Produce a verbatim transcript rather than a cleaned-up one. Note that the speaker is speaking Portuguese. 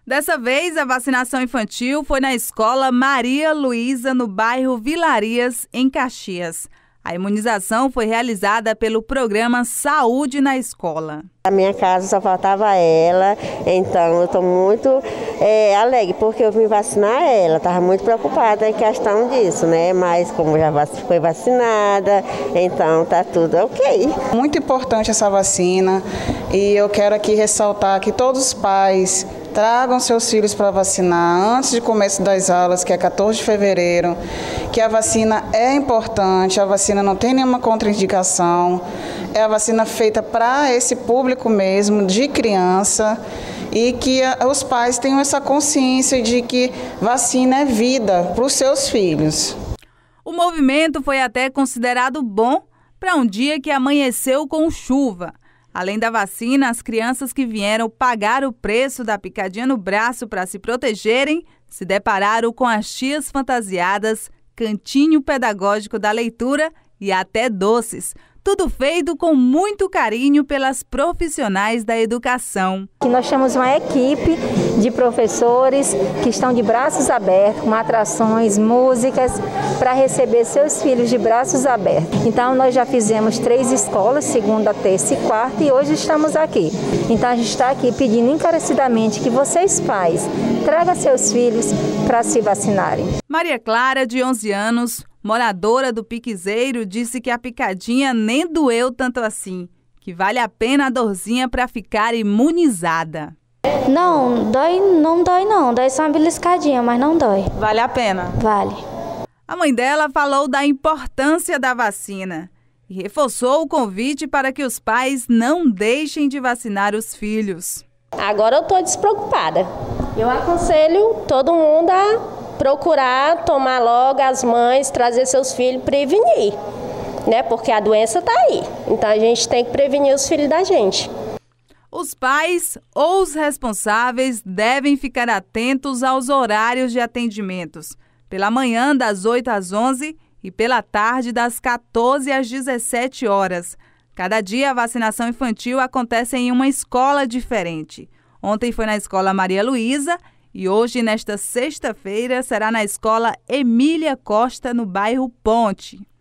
Dessa vez, a vacinação infantil foi na escola Maria Luísa, no bairro Vilarias, em Caxias. A imunização foi realizada pelo programa Saúde na Escola. A minha casa só faltava ela, então eu estou muito é, alegre, porque eu vim vacinar ela. Estava muito preocupada em questão disso, né? Mas como já foi vacinada, então está tudo ok. Muito importante essa vacina e eu quero aqui ressaltar que todos os pais tragam seus filhos para vacinar antes do começo das aulas, que é quatorze de fevereiro, que a vacina é importante, a vacina não tem nenhuma contraindicação, é a vacina feita para esse público mesmo, de criança, e que os pais tenham essa consciência de que vacina é vida para os seus filhos. O movimento foi até considerado bom para um dia que amanheceu com chuva. Além da vacina, as crianças que vieram pagar o preço da picadinha no braço para se protegerem se depararam com as tias fantasiadas, cantinho pedagógico da leitura e até doces. Tudo feito com muito carinho pelas profissionais da educação. Aqui nós temos uma equipe de professores que estão de braços abertos, com atrações, músicas, para receber seus filhos de braços abertos. Então nós já fizemos três escolas, segunda, terça e quarta, e hoje estamos aqui. Então a gente está aqui pedindo encarecidamente que vocês pais tragam seus filhos para se vacinarem. Maria Clara, de onze anos, moradora do Piquezeiro, disse que a picadinha nem doeu tanto assim, que vale a pena a dorzinha para ficar imunizada. Não, dói, não dói não, dói só uma beliscadinha, mas não dói. Vale a pena? Vale. A mãe dela falou da importância da vacina e reforçou o convite para que os pais não deixem de vacinar os filhos. Agora eu estou despreocupada. Eu aconselho todo mundo a procurar tomar logo as mães, trazer seus filhos, prevenir, né? Porque a doença está aí. Então a gente tem que prevenir os filhos da gente. Os pais ou os responsáveis devem ficar atentos aos horários de atendimentos. Pela manhã, das oito às onze e pela tarde, das quatorze às dezessete horas. Cada dia, a vacinação infantil acontece em uma escola diferente. Ontem foi na escola Maria Luísa e hoje, nesta sexta-feira, será na escola Emília Costa, no bairro Ponte.